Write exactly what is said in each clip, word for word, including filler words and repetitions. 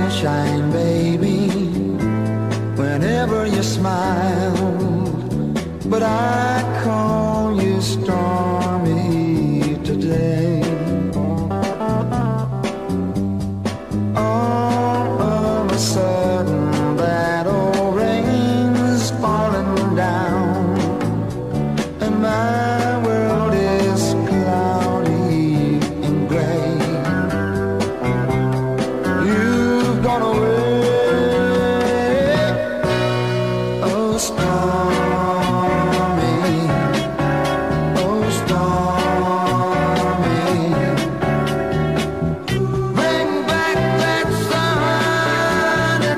sunshine, baby, whenever you smile. But I call you stormy today. All of a sudden that old rain's falling down, and my world is cloudy and gray. You've gone away, oh stormy, oh stormy. Bring back that sunny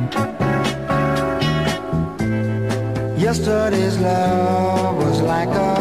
day. Yesterday's love was like a